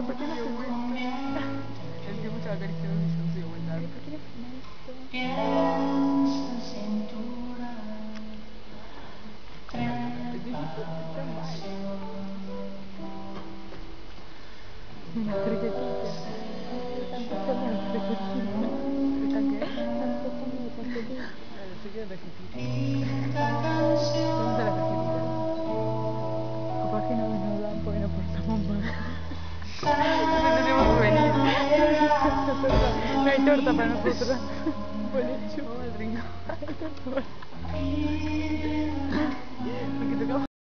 ¿por qué no se vuelta? Es que mucha acaricia no se dio vuelta. ¿Por qué no una friquetita. Están tocando la friquetita. ¿Están qué? Están tocando la friquetita. Claro, se queda friquetita. ¿Dónde está la friquetita? Capaz que no nos dan porque nos portamos mal. No tenemos que venir. No hay torta para nosotros. Vamos al rincón.